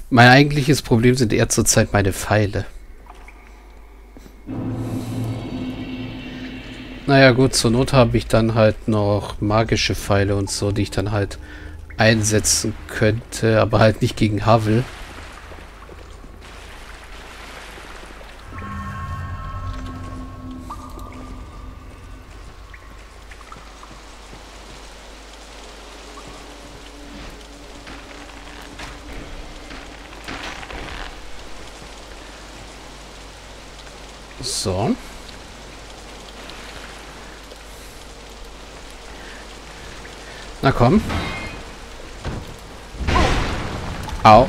Mein eigentliches Problem sind eher zurzeit meine Pfeile. Naja gut, zur Not habe ich dann halt noch magische Pfeile und so, die ich dann halt einsetzen könnte, aber halt nicht gegen Havel. So. Na komm. Au.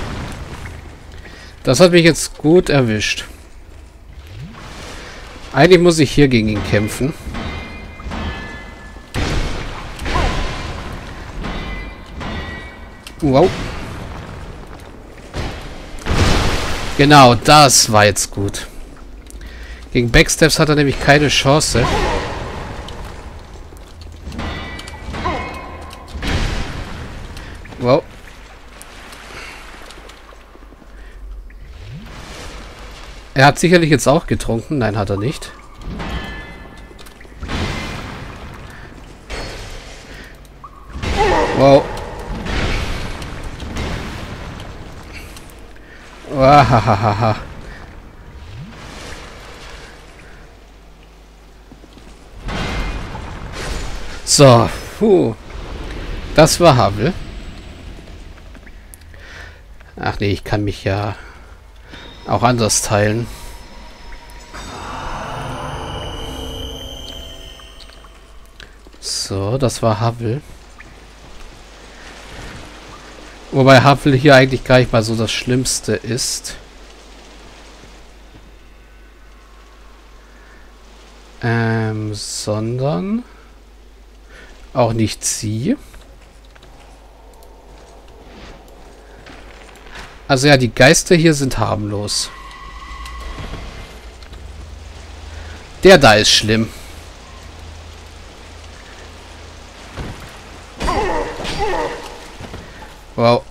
Das hat mich jetzt gut erwischt. Eigentlich muss ich hier gegen ihn kämpfen. Wow. Genau, das war jetzt gut. Gegen Backsteps hat er nämlich keine Chance. Wow. Er hat sicherlich jetzt auch getrunken. Nein, hat er nicht. Wow. Wahahaha. So. Puh. Das war Havel. Ach nee, ich kann mich ja auch anders teilen. So, das war Havel. Wobei Havel hier eigentlich gar nicht mal so das Schlimmste ist. Sondern auch nicht sie. Also ja, die Geister hier sind harmlos. Der da ist schlimm. Wow.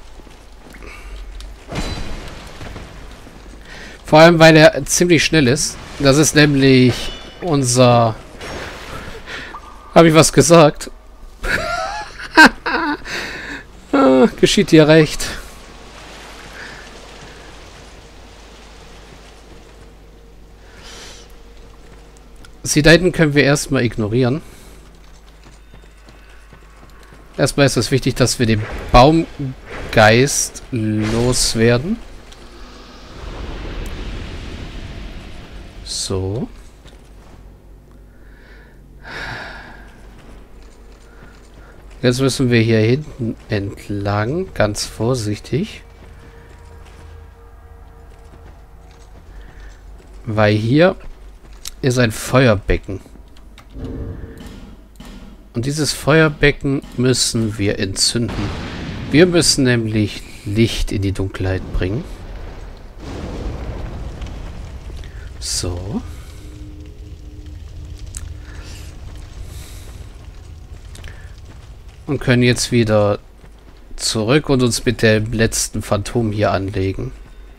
Vor allem, weil er ziemlich schnell ist. Das ist nämlich unser... Habe ich was gesagt? Geschieht dir recht. Sie da hinten können wir erstmal ignorieren. Erstmal ist es wichtig, dass wir den Baumgeist loswerden. So. Jetzt müssen wir hier hinten entlang, ganz vorsichtig. Weil hier ist ein Feuerbecken. Und dieses Feuerbecken müssen wir entzünden. Wir müssen nämlich Licht in die Dunkelheit bringen. So. Und können jetzt wieder zurück und uns mit dem letzten Phantom hier anlegen.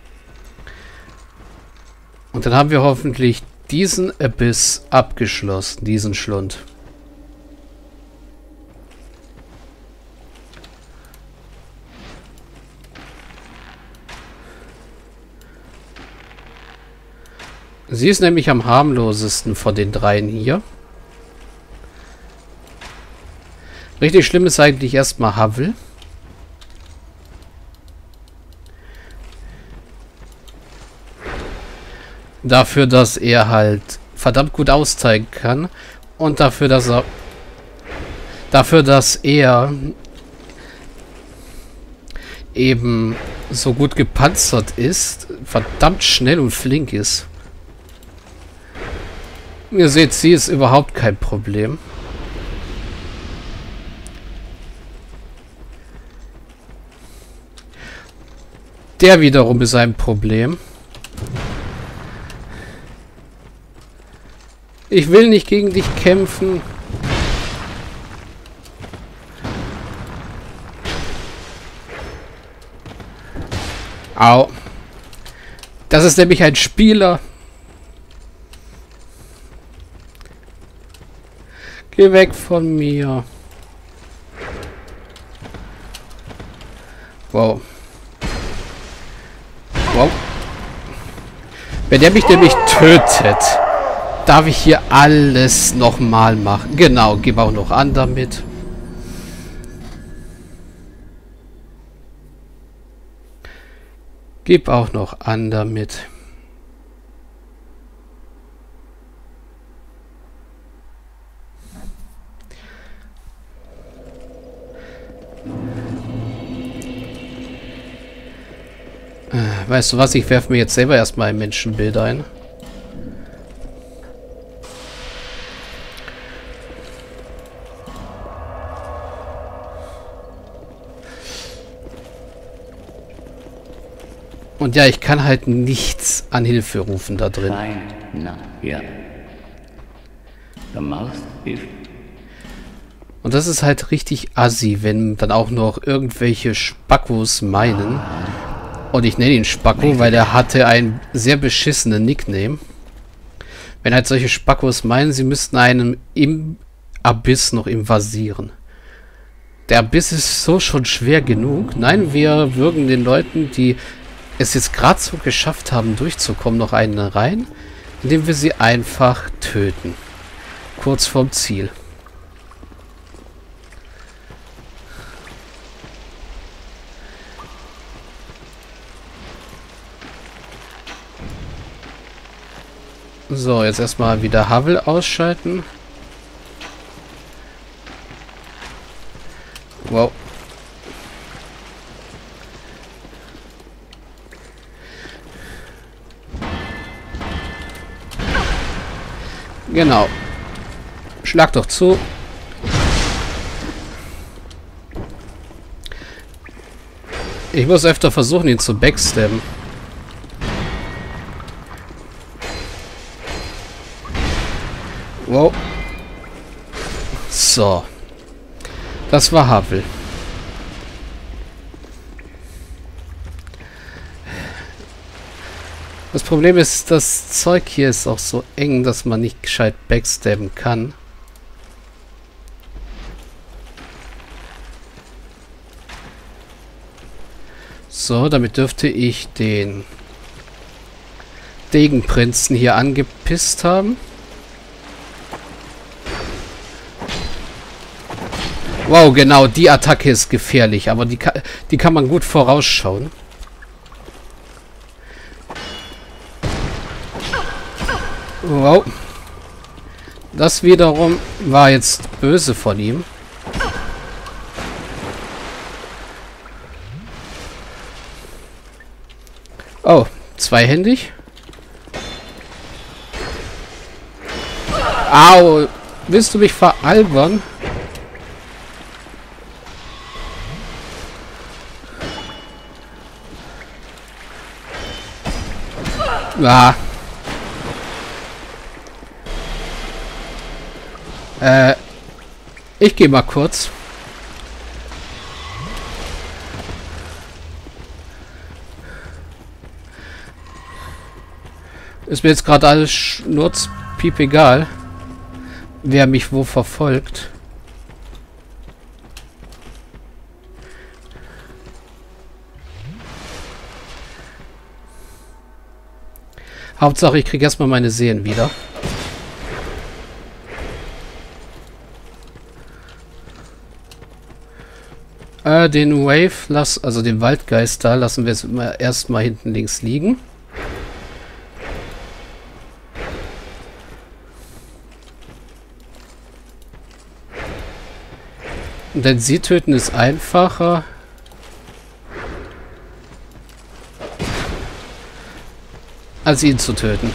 Und dann haben wir hoffentlich diesen Abyss abgeschlossen, diesen Schlund. Sie ist nämlich am harmlosesten von den dreien hier. Richtig schlimm ist eigentlich erstmal Havel. Dafür, dass er halt verdammt gut austeilen kann. Und dafür, dass er eben so gut gepanzert ist, verdammt schnell und flink ist. Ihr seht, sie ist überhaupt kein Problem. Der wiederum ist ein Problem. Ich will nicht gegen dich kämpfen. Au. Das ist nämlich ein Spieler. Geh weg von mir. Wow. Wow. Wenn der mich nämlich tötet, darf ich hier alles nochmal machen. Genau, gib auch noch an damit. Gib auch noch an damit. Weißt du was? Ich werfe mir jetzt selber erstmal ein Menschenbild ein. Und ja, ich kann halt nichts an Hilfe rufen da drin. Und das ist halt richtig assi, wenn dann auch noch irgendwelche Spackos meinen. Und ich nenne ihn Spacko, weil er hatte einen sehr beschissenen Nickname. Wenn halt solche Spackos meinen, sie müssten einen im Abyss noch invasieren. Der Abyss ist so schon schwer genug. Nein, wir würgen den Leuten, die es jetzt gerade so geschafft haben, durchzukommen, noch einen rein, indem wir sie einfach töten. Kurz vorm Ziel. So, jetzt erstmal wieder Havel ausschalten. Wow. Genau. Schlag doch zu. Ich muss öfter versuchen, ihn zu backstabben. Wow. So. Das war Havel. Das Problem ist, das Zeug hier ist auch so eng, dass man nicht gescheit backstabben kann. So, damit dürfte ich den Degenprinzen hier angepisst haben. Wow, genau, die Attacke ist gefährlich, aber die kann man gut vorausschauen. Wow. Das wiederum war jetzt böse von ihm. Oh, zweihändig. Au, willst du mich veralbern? Ah. Ich gehe mal kurz. Ist mir jetzt gerade alles schnurzpiep egal, wer mich wo verfolgt. Hauptsache, ich kriege erstmal meine Seelen wieder. Den Wave, also den Waldgeist da, lassen wir jetzt erstmal hinten links liegen. Denn sie töten ist einfacher. Als ihn zu töten.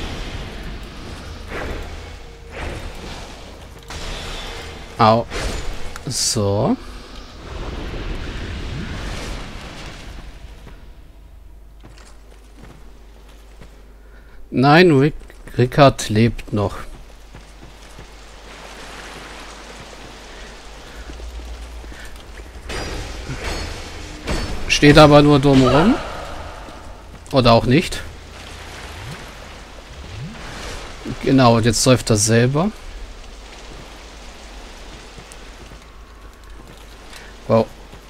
Au. So. Nein, Rickard lebt noch. Steht aber nur dumm rum. Oder auch nicht. Genau, und jetzt läuft er selber. Wow.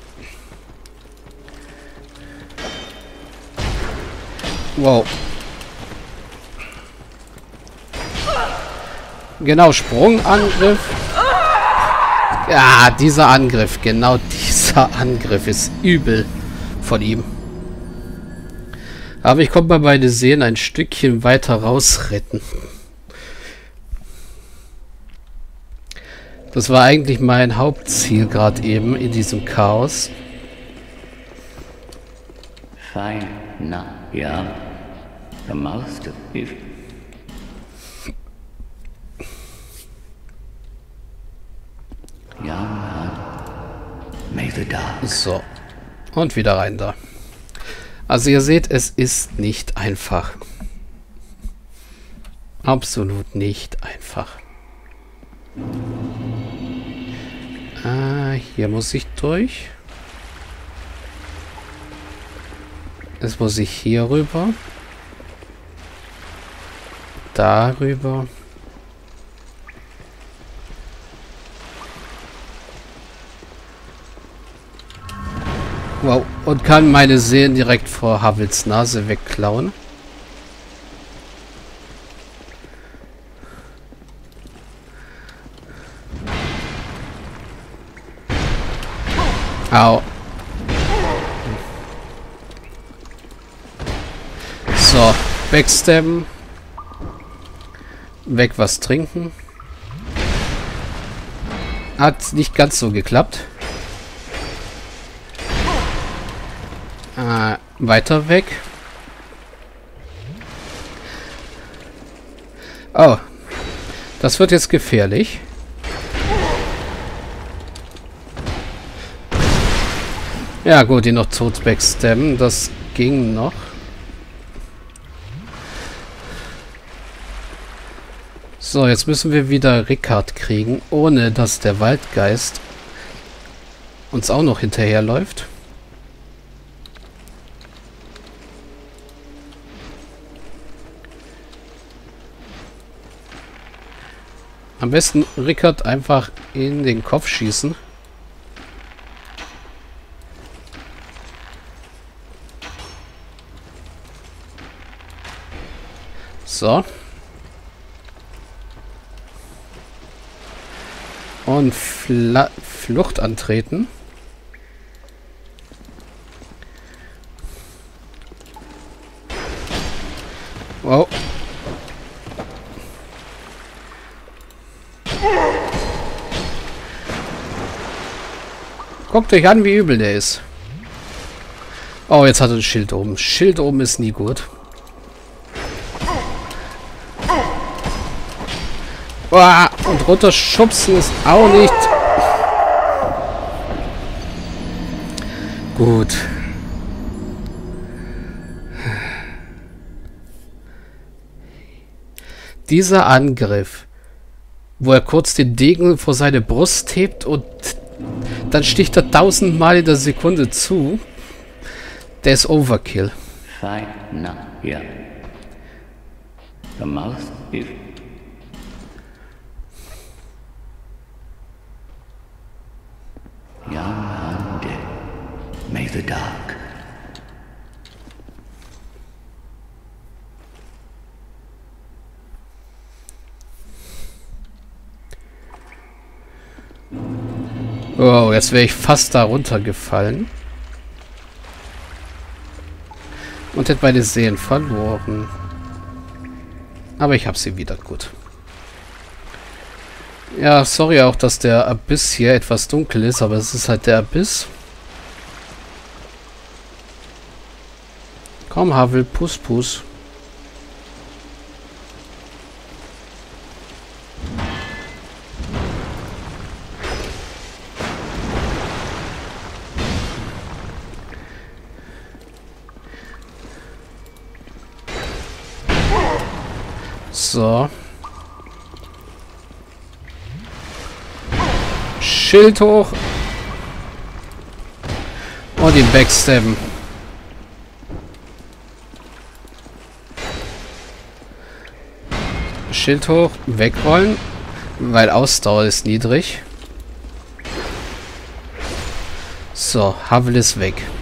Wow. Genau, Sprungangriff. Ja, dieser Angriff. Genau dieser Angriff ist übel von ihm. Aber ich konnte mal meine Seelen ein Stückchen weiter rausretten. Das war eigentlich mein Hauptziel gerade eben in diesem Chaos. Fine, na, ja. The most of you. Young Hunt, may the dark. So. Und wieder rein da. Also ihr seht, es ist nicht einfach. Absolut nicht einfach. Hier muss ich durch. Jetzt muss ich hier rüber. Darüber. Wow. Und kann meine Seelen direkt vor Havels Nase wegklauen. Au. So, backstabben. Weg was trinken. Hat nicht ganz so geklappt. Weiter weg. Oh. Das wird jetzt gefährlich. Ja gut, ihn noch tot backstabben. Das ging noch. So, jetzt müssen wir wieder Rickard kriegen, ohne dass der Waldgeist uns auch noch hinterherläuft. Am besten Rickard einfach in den Kopf schießen. So. Und Flucht antreten. Wow. Guckt euch an, wie übel der ist. Oh, jetzt hat er ein Schild oben. Schild oben ist nie gut. Oh, und runterschubsen ist auch nicht gut. Dieser Angriff, wo er kurz den Degen vor seine Brust hebt und dann sticht er 1000 Mal in der Sekunde zu, der ist Overkill. Fine, na, ja. The most is. Young Undead, may the dark. Oh, jetzt wäre ich fast da runtergefallen. Und hätte meine Seelen verloren. Aber ich habe sie wieder, gut. Ja, sorry auch, dass der Abyss hier etwas dunkel ist, aber es ist halt der Abyss. Komm, Havel, Puss, Puss. So. Schild hoch. Und ihn backstabben. Schild hoch, wegrollen, weil Ausdauer ist niedrig. So, Havel ist weg.